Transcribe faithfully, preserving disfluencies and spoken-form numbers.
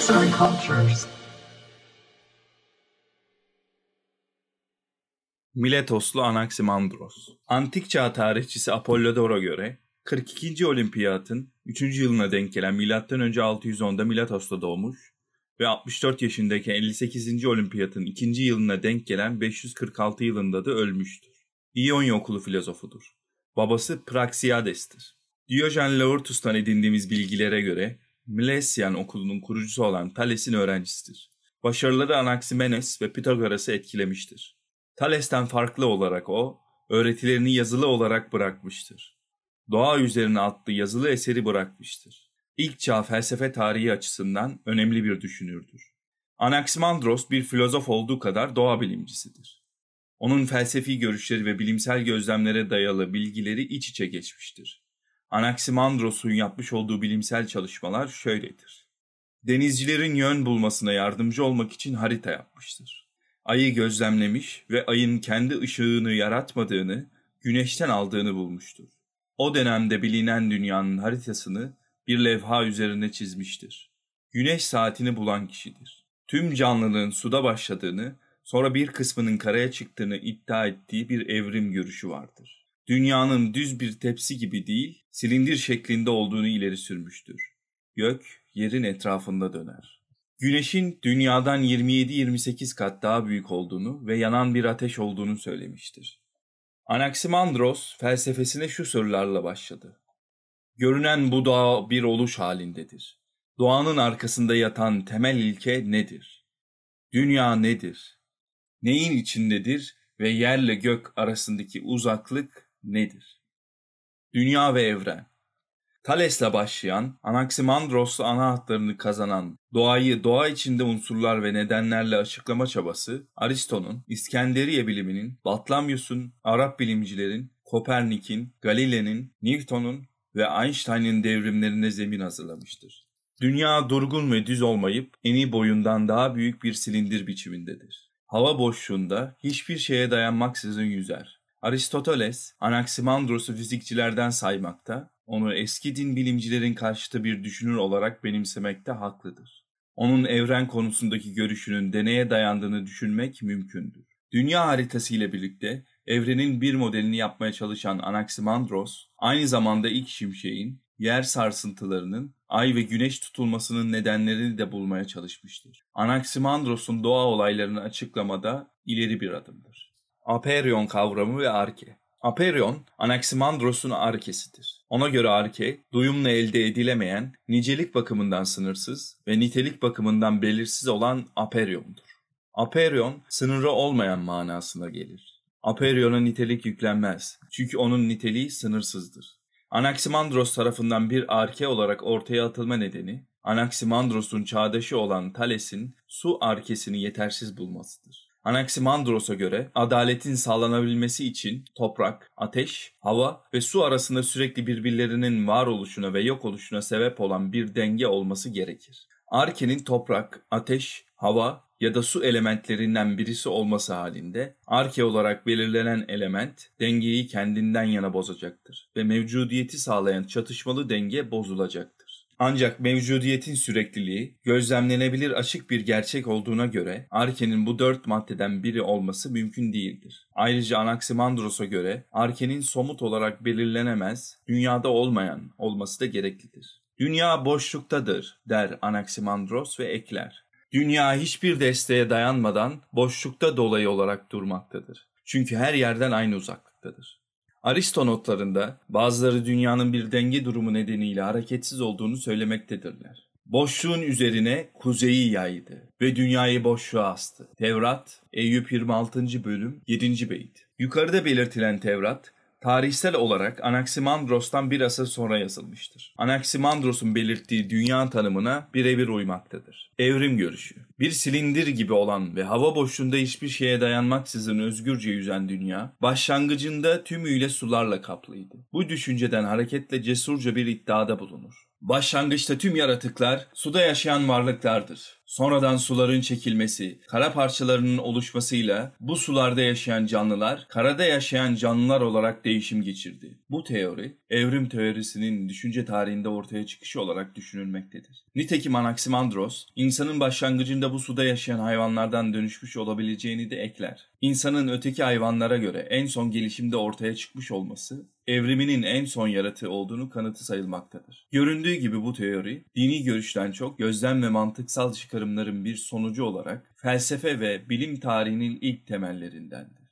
Western cultures. Miletoslu Anaximandros. Antik çağ tarihçisi Apollodor'a göre kırk ikinci olimpiyatın üçüncü yılına denk gelen milattan önce altı yüz onda Miletos'ta doğmuş ve altmış dört yaşındayken elli sekizinci olimpiyatın ikinci yılına denk gelen beş yüz kırk altı yılında da ölmüştür. İonya okulu filozofudur. Babası Praxiades'tir. Diyojen Laertus'tan edindiğimiz bilgilere göre Milesian okulunun kurucusu olan Thales'in öğrencisidir. Başarıları Anaximenes ve Pitagoras'ı etkilemiştir. Thales'ten farklı olarak o, öğretilerini yazılı olarak bırakmıştır. Doğa üzerine adlı yazılı eseri bırakmıştır. İlk çağ felsefe tarihi açısından önemli bir düşünürdür. Anaximandros bir filozof olduğu kadar doğa bilimcisidir. Onun felsefi görüşleri ve bilimsel gözlemlere dayalı bilgileri iç içe geçmiştir. Anaximandros'un yapmış olduğu bilimsel çalışmalar şöyledir. Denizcilerin yön bulmasına yardımcı olmak için harita yapmıştır. Ayı gözlemlemiş ve ayın kendi ışığını yaratmadığını, güneşten aldığını bulmuştur. O dönemde bilinen dünyanın haritasını bir levha üzerine çizmiştir. Güneş saatini bulan kişidir. Tüm canlılığın suda başladığını, sonra bir kısmının karaya çıktığını iddia ettiği bir evrim görüşü vardır. Dünyanın düz bir tepsi gibi değil, silindir şeklinde olduğunu ileri sürmüştür. Gök, yerin etrafında döner. Güneşin dünyadan yirmi yedi yirmi sekiz kat daha büyük olduğunu ve yanan bir ateş olduğunu söylemiştir. Anaximandros felsefesine şu sorularla başladı. Görünen bu doğa bir oluş halindedir. Doğanın arkasında yatan temel ilke nedir? Dünya nedir? Neyin içindedir ve yerle gök arasındaki uzaklık nedir? Dünya ve evren. Thales'le başlayan, Anaximandros'la ana hatlarını kazanan, doğayı doğa içinde unsurlar ve nedenlerle açıklama çabası, Aristo'nun, İskenderiye biliminin, Batlamyus'un, Arap bilimcilerin, Kopernik'in, Galile'nin, Newton'un ve Einstein'ın devrimlerine zemin hazırlamıştır. Dünya durgun ve düz olmayıp eni boyundan daha büyük bir silindir biçimindedir. Hava boşluğunda hiçbir şeye dayanmaksızın yüzer. Aristoteles, Anaximandros'u fizikçilerden saymakta, onu eski din bilimcilerin karşıtı bir düşünür olarak benimsemekte haklıdır. Onun evren konusundaki görüşünün deneye dayandığını düşünmek mümkündür. Dünya haritası ile birlikte evrenin bir modelini yapmaya çalışan Anaximandros, aynı zamanda ilk şimşeğin, yer sarsıntılarının, ay ve güneş tutulmasının nedenlerini de bulmaya çalışmıştır. Anaximandros'un doğa olaylarını açıklamada ileri bir adımdır. Apeiron kavramı ve arke. Apeiron, Anaximandros'un arkesidir. Ona göre arke, duyumla elde edilemeyen, nicelik bakımından sınırsız ve nitelik bakımından belirsiz olan apeirion'dur. Apeiron, sınırı olmayan manasına gelir. Apeirion'a nitelik yüklenmez, çünkü onun niteliği sınırsızdır. Anaximandros tarafından bir arke olarak ortaya atılma nedeni, Anaximandros'un çağdaşı olan Thales'in su arkesini yetersiz bulmasıdır. Anaximandros'a göre adaletin sağlanabilmesi için toprak, ateş, hava ve su arasında sürekli birbirlerinin varoluşuna ve yok oluşuna sebep olan bir denge olması gerekir. Arkenin toprak, ateş, hava ya da su elementlerinden birisi olması halinde arke olarak belirlenen element dengeyi kendinden yana bozacaktır ve mevcudiyeti sağlayan çatışmalı denge bozulacaktır. Ancak mevcudiyetin sürekliliği gözlemlenebilir açık bir gerçek olduğuna göre arkenin bu dört maddeden biri olması mümkün değildir. Ayrıca Anaximandros'a göre arkenin somut olarak belirlenemez, dünyada olmayan olması da gereklidir. Dünya boşluktadır der Anaximandros ve ekler. Dünya hiçbir desteğe dayanmadan boşlukta dolayı olarak durmaktadır. Çünkü her yerden aynı uzaklıktadır. Aristo notlarında bazıları dünyanın bir denge durumu nedeniyle hareketsiz olduğunu söylemektedirler. Boşluğun üzerine kuzeyi yaydı ve dünyayı boşluğa astı. Tevrat, Eyüp yirmi altıncı bölüm yedinci beyt. Yukarıda belirtilen Tevrat, tarihsel olarak Anaximandros'tan bir asır sonra yazılmıştır. Anaximandros'un belirttiği dünya tanımına birebir uymaktadır. Evrim görüşü. Bir silindir gibi olan ve hava boşluğunda hiçbir şeye dayanmaksızın özgürce yüzen dünya, başlangıcında tümüyle sularla kaplıydı. Bu düşünceden hareketle cesurca bir iddiada bulunur. Başlangıçta tüm yaratıklar suda yaşayan varlıklardır. Sonradan suların çekilmesi, kara parçalarının oluşmasıyla bu sularda yaşayan canlılar, karada yaşayan canlılar olarak değişim geçirdi. Bu teori, evrim teorisinin düşünce tarihinde ortaya çıkışı olarak düşünülmektedir. Nitekim Anaximandros, insanın başlangıcında bu suda yaşayan hayvanlardan dönüşmüş olabileceğini de ekler. İnsanın öteki hayvanlara göre en son gelişimde ortaya çıkmış olması, evriminin en son yaratığı olduğunu kanıtı sayılmaktadır. Göründüğü gibi bu teori, dini görüşten çok gözlem ve mantıksal çıkarımların bir sonucu olarak felsefe ve bilim tarihinin ilk temellerindendir.